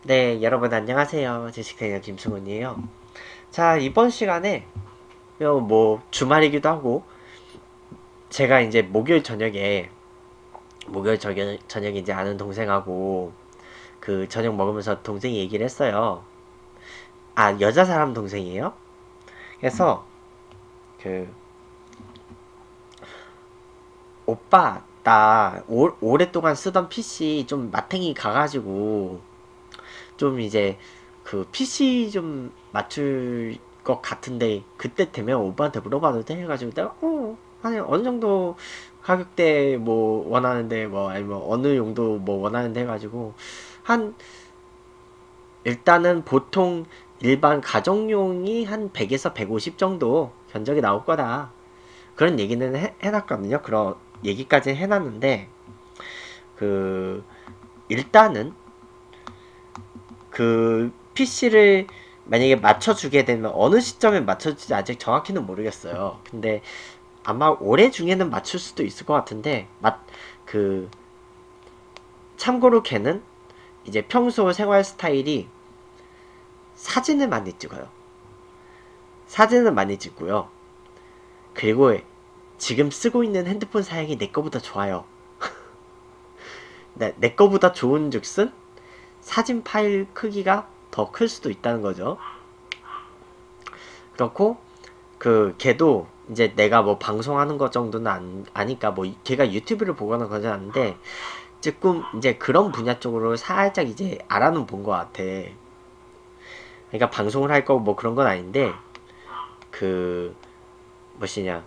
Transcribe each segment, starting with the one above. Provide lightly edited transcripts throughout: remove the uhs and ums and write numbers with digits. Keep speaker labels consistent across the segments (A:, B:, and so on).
A: 네, 여러분 안녕하세요. 제식테이너 김승훈이에요. 자, 이번 시간에 뭐 주말이기도 하고 제가 이제 목요일 저녁에 이제 아는 동생하고 그 저녁 먹으면서 동생이 얘기를 했어요. 아, 여자 사람 동생이에요. 그래서 그 오빠 나 오랫동안 쓰던 PC 좀 마탱이 가가지고 좀 이제 그 PC 좀 맞출 것 같은데 그때 되면 오빠한테 물어봐도 돼 해가지고 내가 아니 어느 정도 가격대 뭐 원하는데 뭐 아니면 어느 용도 뭐 원하는데 해가지고 한 일단은 보통 일반 가정용이 한 100에서 150 정도 견적이 나올 거다 그런 얘기는 해놨거든요. 그런 얘기까지 해놨는데 그 일단은 그 PC를 만약에 맞춰주게 되면 어느 시점에 맞춰줄지 아직 정확히는 모르겠어요. 근데 아마 올해 중에는 맞출 수도 있을 것 같은데 그 참고로 걔는 이제 평소 생활 스타일이 사진을 많이 찍어요. 사진을 많이 찍고요. 그리고 지금 쓰고 있는 핸드폰 사양이 내 거보다 좋아요. 내 거보다 좋은 즉슨 사진 파일 크기가 더 클 수도 있다는 거죠. 그렇고 그 걔도 이제 내가 뭐 방송하는 것 정도는 아니까 뭐 걔가 유튜브를 보거나 그러지 않는데 조금 이제 그런 분야 쪽으로 살짝 이제 알아는 본 것 같아. 그러니까 방송을 할 거고 뭐 그런 건 아닌데 그 뭐시냐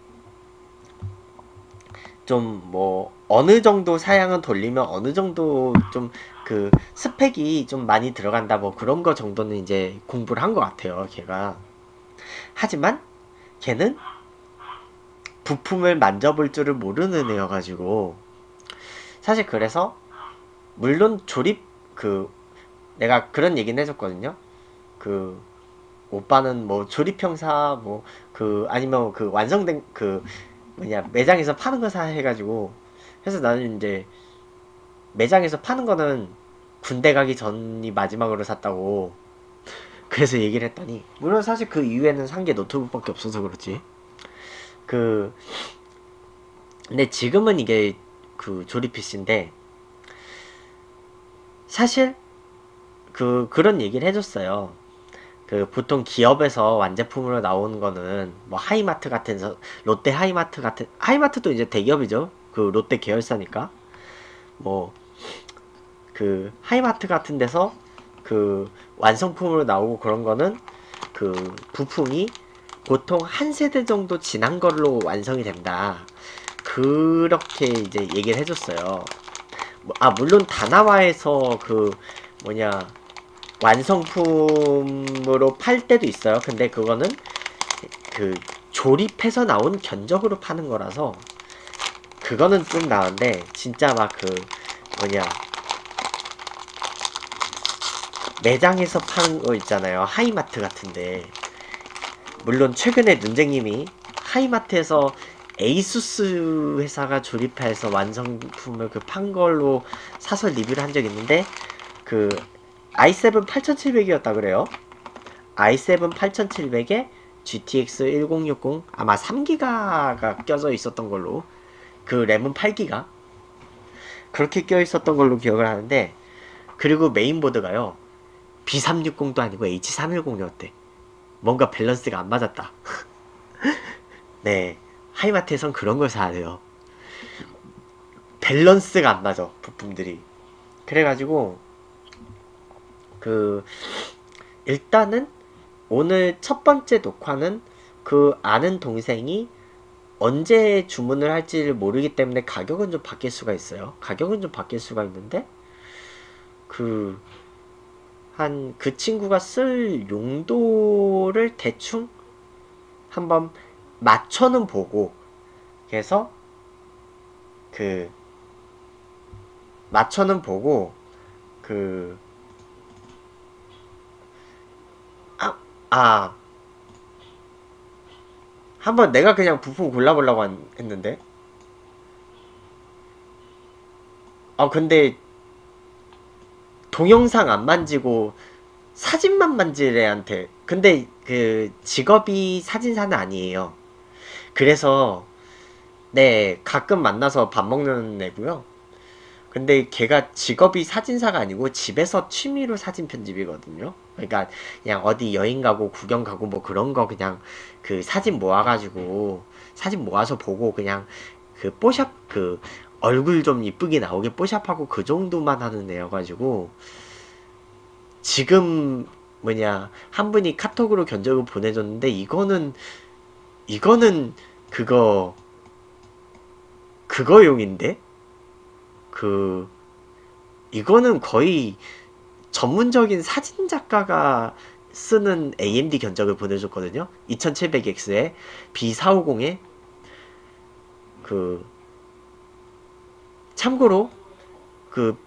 A: 좀 뭐 어느 정도 사양은 돌리면 어느 정도 좀 그 스펙이 좀 많이 들어간다 뭐 그런 거 정도는 이제 공부를 한 것 같아요 걔가. 하지만 걔는 부품을 만져볼 줄을 모르는 애여가지고 사실 그래서 물론 조립 그 내가 그런 얘기는 해줬거든요. 그 오빠는 뭐 조립 형사 뭐 그 아니면 그 완성된 그 뭐냐 매장에서 파는 거 사 해가지고 그래서 나는 이제 매장에서 파는 거는 군대 가기 전이 마지막으로 샀다고 그래서 얘기를 했더니 물론 사실 그 이후에는 산 게 노트북밖에 없어서 그렇지 그 근데 지금은 이게 그 조립 PC인데 사실 그런 얘기를 해줬어요. 그 보통 기업에서 완제품으로 나오는 거는 뭐 하이마트 같은 롯데 하이마트 같은 하이마트도 이제 대기업이죠. 그 롯데 계열사니까 뭐 그 하이마트 같은 데서 그 완성품으로 나오고 그런 거는 그 부품이 보통 한 세대 정도 지난 걸로 완성이 된다. 그렇게 이제 얘기를 해줬어요. 물론 다나와에서 그 뭐냐 완성품으로 팔 때도 있어요. 근데 그거는 그 조립해서 나온 견적으로 파는 거라서 그거는 좀 나은데 진짜 막 그 뭐냐 매장에서 파는 거 있잖아요. 하이마트 같은데 물론 최근에 눈쟁님이 하이마트에서 에이수스 회사가 조립해서 완성품을 그 판 걸로 사서 리뷰를 한 적이 있는데 그 i7 8700이었다 그래요. i7 8700에 GTX 1060 아마 3기가가 껴져 있었던 걸로 그 램은 8기가 그렇게 껴 있었던 걸로 기억을 하는데 그리고 메인보드가요 B360도 아니고 H310이었대. 뭔가 밸런스가 안 맞았다. 네, 하이마트에선 그런 걸 사야 돼요. 밸런스가 안 맞아 부품들이. 그래가지고 그 일단은 오늘 첫 번째 녹화는 그 아는 동생이 언제 주문을 할지를 모르기 때문에 가격은 좀 바뀔 수가 있어요. 가격은 좀 바뀔 수가 있는데 그 한 그 친구가 쓸 용도를 대충 한번 맞춰는 보고 그래서 그 맞춰는 보고 그 아, 아 한번 내가 그냥 부품 골라보려고 했는데 근데 동영상 안 만지고 사진만 만질 애한테. 근데 그 직업이 사진사는 아니에요. 그래서 네, 가끔 만나서 밥 먹는 애고요. 근데 걔가 직업이 사진사가 아니고 집에서 취미로 사진 편집이거든요. 그러니까 그냥 어디 여행 가고 구경 가고 뭐 그런 거 그냥 그 사진 모아가지고 사진 모아서 보고 그냥 그 뽀샵 그 얼굴 좀 이쁘게 나오게 뽀샵하고 그 정도만 하는 애여가지고 지금 뭐냐 한 분이 카톡으로 견적을 보내줬는데 이거는 그거 그거용인데 그 이거는 거의 전문적인 사진 작가가 쓰는 AMD 견적을 보내줬거든요. 2700X에 B450에 그 참고로 그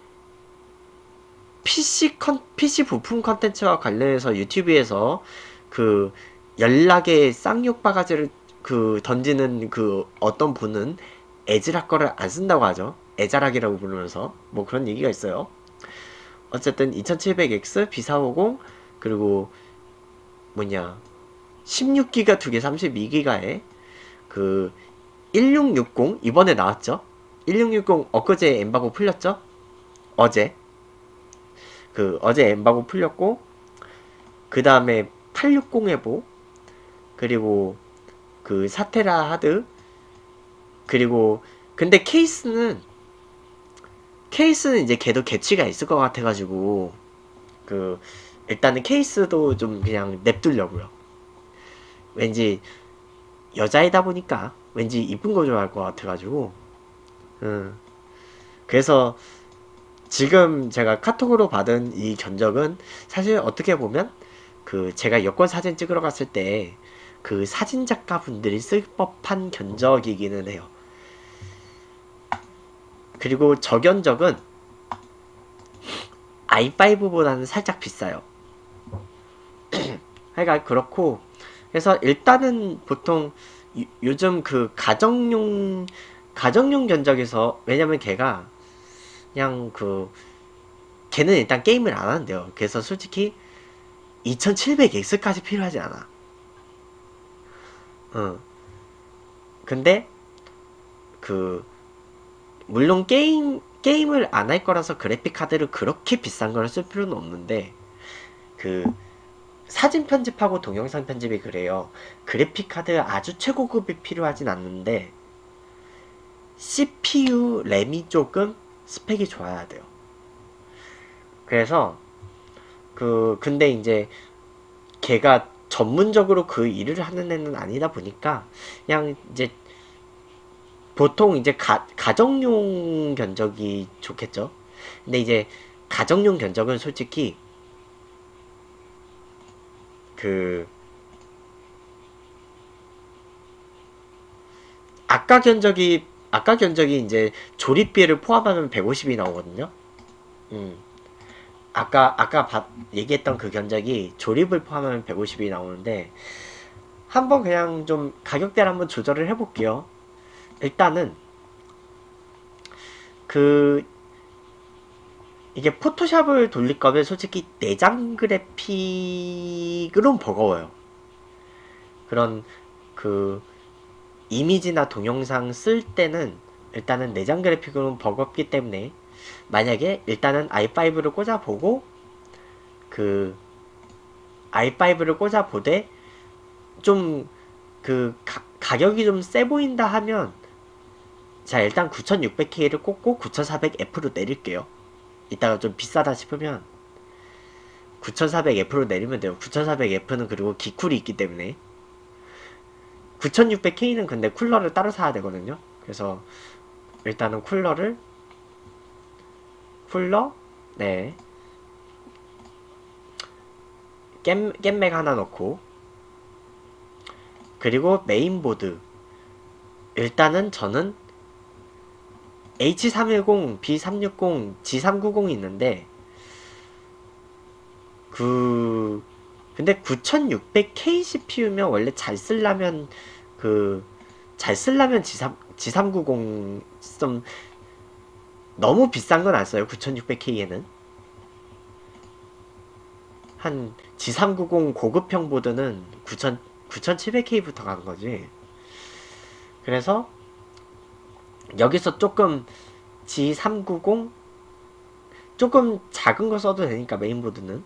A: PC 부품 컨텐츠와 관련해서 유튜브에서 그 연락에 쌍욕 바가지를 그 던지는 그 어떤 분은 에즈락 거를 안 쓴다고 하죠. 에자락이라고 부르면서 뭐 그런 얘기가 있어요. 어쨌든 2700X, B450 그리고 뭐냐 16기가 두 개 32기가에 그 1660 이번에 나왔죠. 1660 엊그제 엠바고 풀렸죠. 어제 어제 엠바고 풀렸고 그 다음에 860 해보 그리고 그 사테라 하드 그리고 근데 케이스는 이제 걔도 개취가 있을 것 같아가지고 그 일단은 케이스도 좀 그냥 냅두려고요. 왠지 여자이다 보니까 왠지 이쁜 거 좋아할 것 같아가지고 그래서 지금 제가 카톡으로 받은 이 견적은 사실 어떻게 보면 그 제가 여권 사진 찍으러 갔을 때 그 사진 작가 분들이 쓸 법한 견적이기는 해요. 그리고 저 견적은 i5보다는 살짝 비싸요. 그러니까 그렇고 그래서 일단은 보통 요즘 그 가정용 견적에서 왜냐면 걔가 그냥 그 걔는 일단 게임을 안 하는데요. 그래서 솔직히 2700X까지 필요하지 않아. 근데 그 물론 게임을 안 할 거라서 그래픽 카드를 그렇게 비싼 걸 쓸 필요는 없는데 그 사진 편집하고 동영상 편집이 그래요. 그래픽 카드 아주 최고급이 필요하진 않는데 CPU 램이 조금 스펙이 좋아야 돼요. 그래서 근데 이제 걔가 전문적으로 그 일을 하는 애는 아니다 보니까 그냥 이제 보통 이제 가정용 견적이 좋겠죠. 근데 이제 가정용 견적은 솔직히 그 아까 견적이 이제 조립비를 포함하면 150이 나오거든요. 아까 얘기했던 그 견적이 조립을 포함하면 150이 나오는데 한번 그냥 좀 가격대를 한번 조절을 해볼게요. 일단은 이게 포토샵을 돌릴 거면 솔직히 내장 그래픽으로는 버거워요. 그런 이미지나 동영상 쓸 때는 일단은 내장 그래픽으로는 버겁기 때문에 만약에 일단은 i5를 꽂아보고 i5를 꽂아보되 좀 가격이 좀 세 보인다 하면 자 일단 9600K를 꽂고 9400F로 내릴게요. 이따가 좀 비싸다 싶으면 9400F로 내리면 돼요. 9400F는 그리고 기쿨이 있기 때문에 9600K는 근데 쿨러를 따로 사야 되거든요. 그래서 일단은 네 겜맥 하나 넣고 그리고 메인보드 일단은 저는 H310, B360, G390이 있는데 근데 9600K CPU면 원래 잘 쓰려면 G390 좀 너무 비싼 건 안 써요. 9600K에는 한 G390 고급형 보드는 9700K부터 간 거지. 그래서 여기서 조금 G390 조금 작은 거 써도 되니까 메인보드는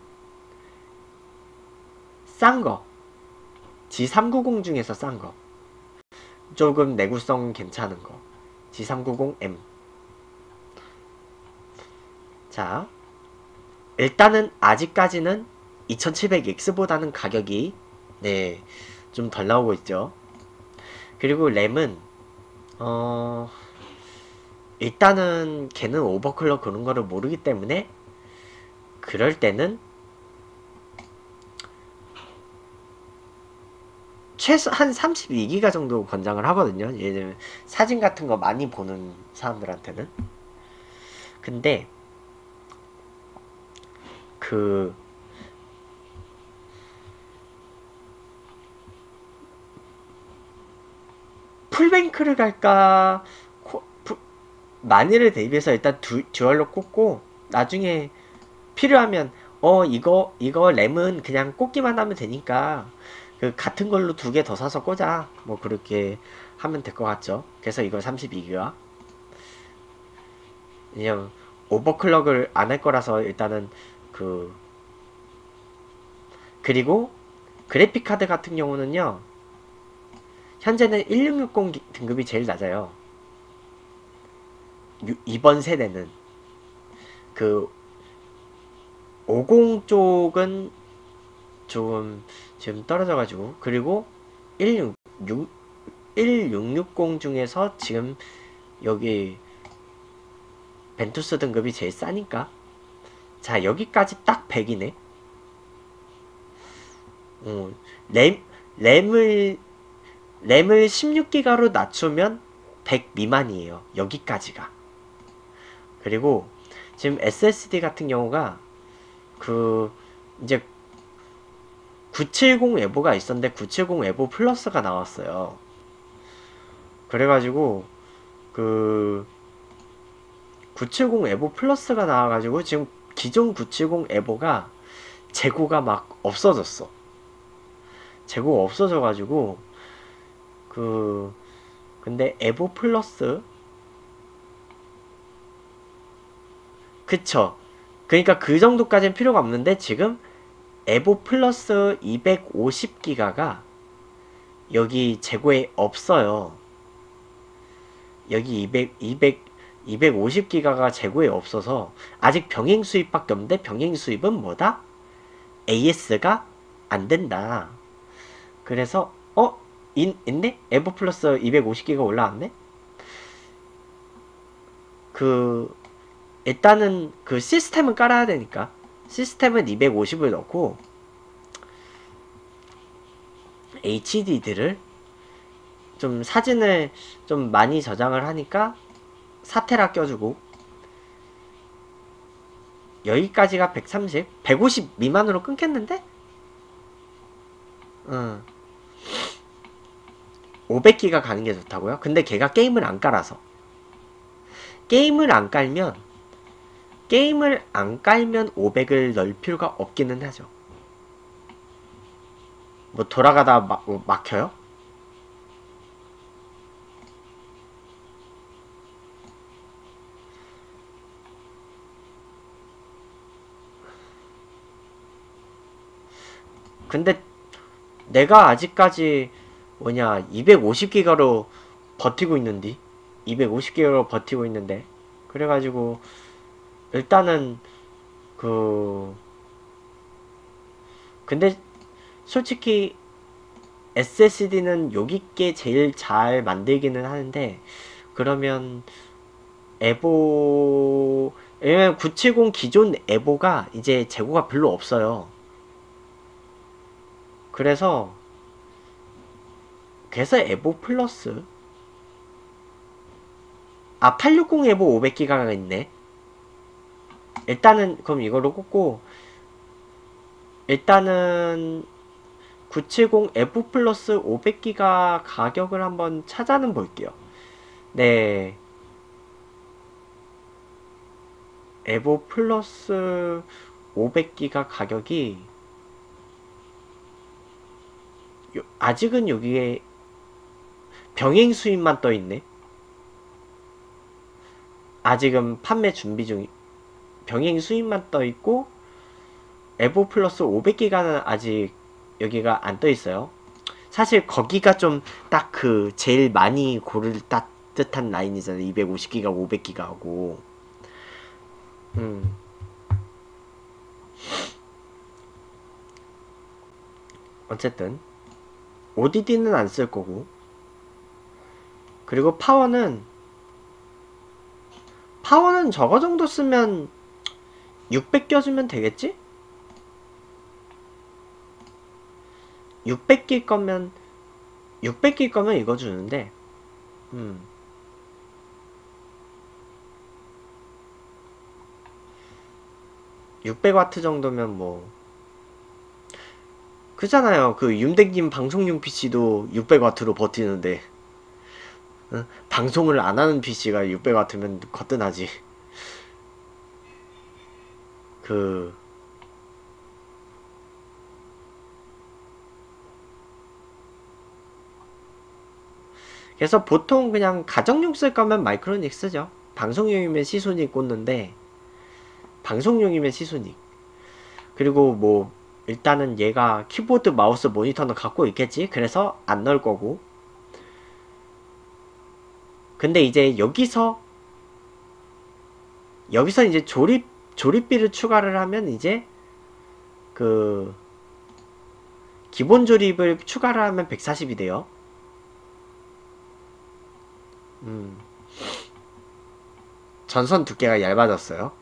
A: 싼 거, G390 중에서 싼 거, 조금 내구성 괜찮은 거, G390M. 자, 일단은 아직까지는 2700X보다는 가격이 네, 좀 덜 나오고 있죠. 그리고 램은 일단은 걔는 오버클럭 그런 거를 모르기 때문에 그럴 때는 최소 한 32기가 정도 권장을 하거든요. 예를 들면 사진 같은 거 많이 보는 사람들한테는. 근데 그 풀뱅크를 갈까 만일을 대비해서 일단 듀얼로 꽂고 나중에 필요하면 이거 램은 그냥 꽂기만 하면 되니까 그 같은 걸로 2개 더 사서 꽂아 뭐 그렇게 하면 될 것 같죠. 그래서 이거 32기가 그냥 오버클럭을 안 할 거라서 일단은 그리고 그래픽카드 같은 경우는요 현재는 1660 등급이 제일 낮아요. 이번 세대는 그 50 쪽은 조금 지금 떨어져가지고 그리고 1660 중에서 지금 여기 벤투스 등급이 제일 싸니까 자 여기까지 딱 100이네. 램, 램을 16기가로 낮추면 100 미만이에요. 여기까지가. 그리고 지금 SSD 같은 경우가 이제 970 에보가 있었는데 970 에보 플러스가 나왔어요. 그래가지고 970 에보 플러스가 나와가지고 지금 기존 970 에보가 재고가 막 없어졌어. 재고가 없어져가지고 근데 에보 플러스 그쵸. 그러니까 그 정도까지는 필요가 없는데 지금 에보 플러스 250기가가 여기 재고에 없어요. 여기 250기가가 재고에 없어서 아직 병행 수입밖에 없는데 병행 수입은 뭐다? AS가 안 된다. 그래서 있네? 에보 플러스 250기가 올라왔네? 일단은 시스템은 깔아야 되니까 시스템은 250을 넣고 HD들을 좀 사진을 좀 많이 저장을 하니까 4테라 껴주고 여기까지가 130, 150 미만으로 끊겠는데? 500기가 가는 게 좋다고요? 근데 걔가 게임을 안 깔아서 게임을 안 깔면 500을 넣을 필요가 없기는 하죠. 뭐 돌아가다 막혀요? 근데 내가 아직까지 250기가로 버티고 있는데 250기가로 버티고 있는데 그래가지고 일단은 근데 솔직히 SSD는 여기께 제일 잘 만들기는 하는데 그러면 에보 왜냐면 970 기존 에보가 이제 재고가 별로 없어요. 그래서 에보 플러스 860 에보 500기가가 있네. 일단은 그럼 이거로 꽂고 일단은 970 에보 플러스 500기가 가격을 한번 찾아는 볼게요. 네, 에보 플러스 500기가 가격이 아직은 여기에 병행 수입만 떠있네. 아직은 판매 준비 중. 병행 수입만 떠있고 에보 플러스 500기가는 아직 여기가 안 떠있어요. 사실 거기가 좀 딱 그 제일 많이 고를 듯한 라인이잖아요. 250기가 500기가하고. 어쨌든 ODD는 안 쓸 거고, 그리고 파워는 저거 정도 쓰면 600 껴주면 되겠지? 600길 거면 600길 거면 이거 주는데 600W 정도면 뭐 그잖아요. 그 윤댕님 방송용 PC도 600W로 버티는데 방송을 안 하는 PC가 600W면 거뜬하지. 그 그래서 보통 그냥 가정용 쓸 거면 마이크로닉 쓰죠. 방송용이면 시소닉 꽂는데, 방송용이면 시소닉. 그리고 뭐 일단은 얘가 키보드 마우스 모니터는 갖고 있겠지. 그래서 안 넣을 거고. 근데 이제 여기서 이제 조립비를 추가를 하면 이제 그 기본 조립을 추가를 하면 140이 돼요. 전선 두께가 얇아졌어요.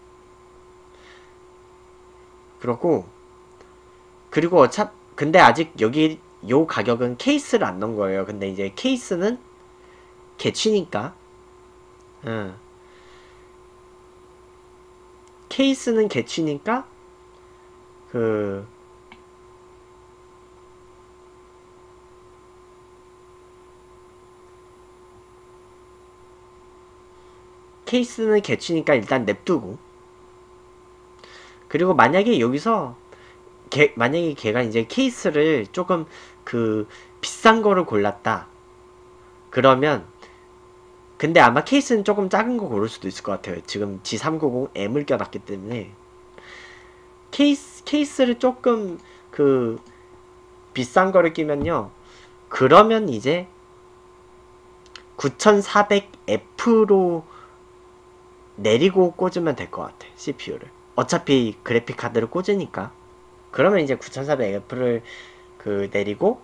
A: 그리고 근데 아직 여기 요 가격은 케이스를 안 넣은 거예요. 근데 이제 케이스는 개취니까, 케이스는 개취니까 그 케이스는 개취니까 일단 냅두고, 그리고 만약에 여기서 만약에 걔가 이제 케이스를 조금 그 비싼 거를 골랐다. 그러면 근데 아마 케이스는 조금 작은 거 고를 수도 있을 것 같아요. 지금 G390M을 껴놨기 때문에 케이스를 조금 그 비싼 거를 끼면요. 그러면 이제 9400F로 내리고 꽂으면 될 것 같아. CPU를. 어차피 그래픽 카드를 꽂으니까. 그러면 이제 9400F를 그 내리고,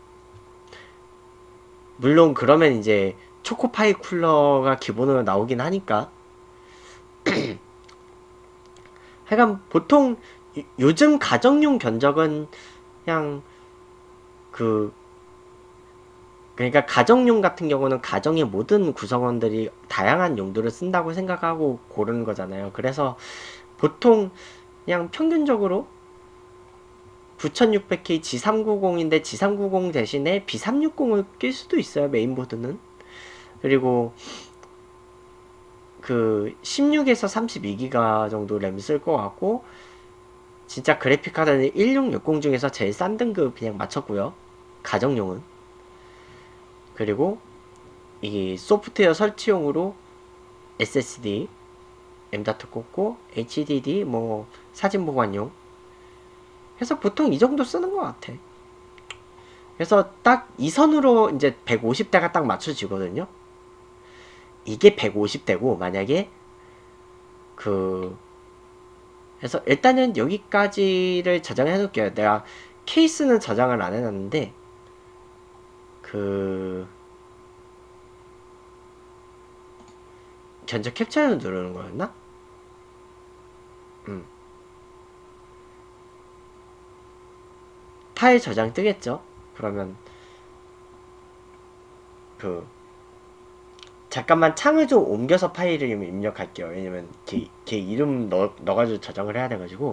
A: 물론 그러면 이제 초코파이 쿨러가 기본으로 나오긴 하니까. 하여간 보통 요즘 가정용 견적은 그냥 그러니까 가정용 같은 경우는 가정의 모든 구성원들이 다양한 용도를 쓴다고 생각하고 고르는 거잖아요. 그래서 보통 그냥 평균적으로 9600K G390인데 G390 대신에 B360을 낄 수도 있어요. 메인보드는. 그리고 그 16에서 32기가 정도 램 쓸 것 같고, 진짜 그래픽카드는 1660 중에서 제일 싼 등급 그냥 맞췄고요. 가정용은. 그리고 이 소프트웨어 설치용으로 SSD, M.2 꽂고 HDD, 뭐 사진 보관용 해서 보통 이 정도 쓰는 것 같아. 그래서 딱 이 선으로 이제 150대가 딱 맞춰지거든요. 이게 150대고 만약에 그래서 일단은 여기까지를 저장해 놓을게요. 내가 케이스는 저장을 안 해놨는데 견적 캡처를 누르는 거였나? 파일 저장 뜨겠죠? 그러면 잠깐만 창을 좀 옮겨서 파일을 입력할게요. 왜냐면 걔 이름 넣어가지고 저장을 해야 돼가지고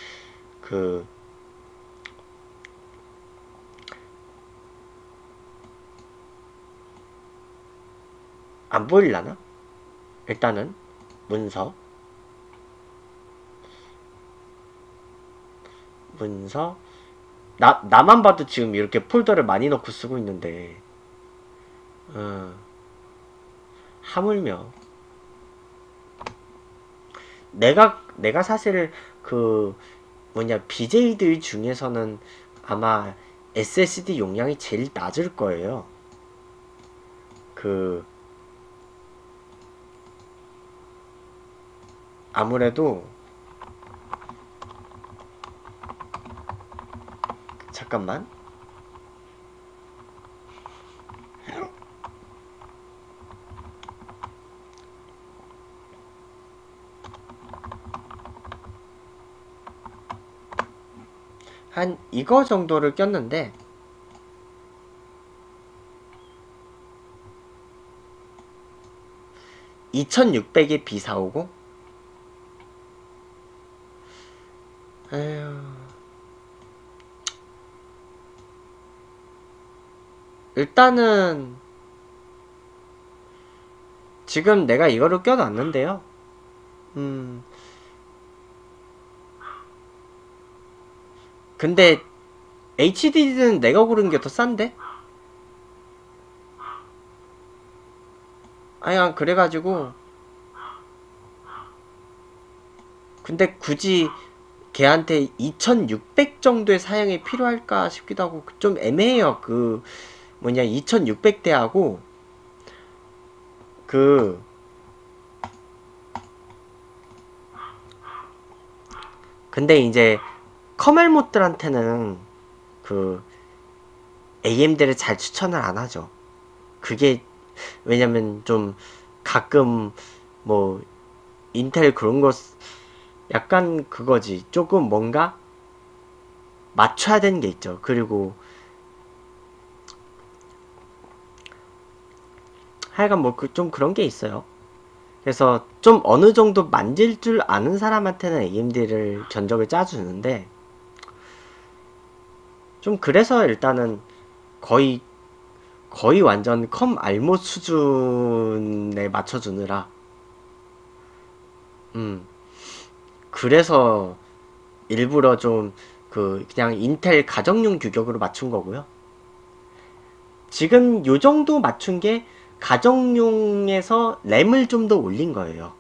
A: 안 보일라나? 일단은 문서 나만 봐도 지금 이렇게 폴더를 많이 넣고 쓰고 있는데, 하물며. 내가 사실 그, BJ들 중에서는 아마 SSD 용량이 제일 낮을 거예요. 아무래도, 잠깐만. 한 이거 정도를 꼈는데, 2600에 B450? 에휴. 일단은 지금 내가 이거를 껴놨는데요. 근데 HDD는 내가 고른 게 더 싼데? 아니, 그래가지고. 근데 굳이 걔한테 2600 정도의 사양이 필요할까 싶기도 하고, 좀 애매해요. 2600대하고, 근데 이제, 커멜못들한테는, AMD를 잘 추천을 안 하죠. 그게, 왜냐면 좀, 가끔, 인텔 그런 거, 약간 그거지. 조금 뭔가, 맞춰야 되는 게 있죠. 그리고, 하여간 좀 그런 게 있어요. 그래서 좀 어느 정도 만질 줄 아는 사람한테는 AMD를 견적을 짜주는데, 좀 그래서 일단은 거의 완전 컴 알못 수준에 맞춰주느라, 그래서 일부러 좀 그냥 인텔 가정용 규격으로 맞춘 거고요. 지금 요 정도 맞춘 게 가정용에서 램을 좀 더 올린 거예요.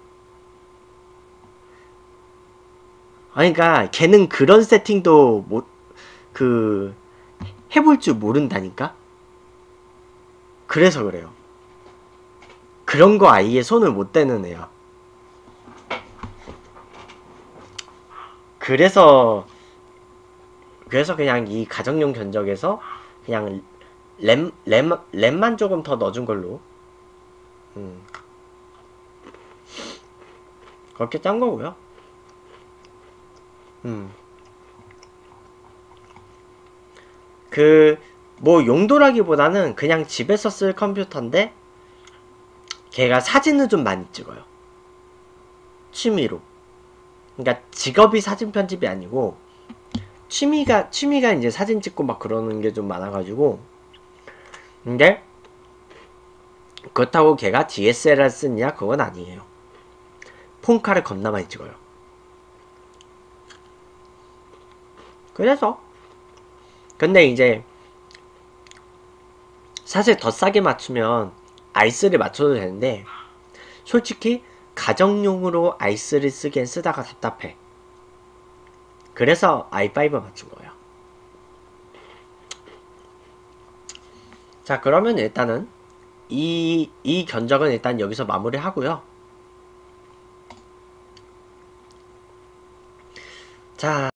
A: 그러니까 걔는 그런 세팅도 해볼 줄 모른다니까? 그래서 그래요. 그런 거 아예 손을 못 대는 애야. 그래서 그냥 이 가정용 견적에서 그냥 램만 조금 더 넣어준 걸로 그렇게 짠 거고요. 용도라기보다는 그냥 집에서 쓸 컴퓨터인데 걔가 사진을 좀 많이 찍어요. 취미로. 그러니까 직업이 사진 편집이 아니고 취미가 이제 사진 찍고 막 그러는 게 좀 많아가지고. 근데 그렇다고 걔가 DSLR 쓰냐 그건 아니에요. 폰카를 겁나 많이 찍어요. 그래서 근데 이제 사실 더 싸게 맞추면 i3를 맞춰도 되는데 솔직히 가정용으로 i3를 쓰기엔 쓰다가 답답해. 그래서 i5 맞춘 거예요. 자, 그러면 일단은 이 견적은 일단 여기서 마무리 하고요. 자,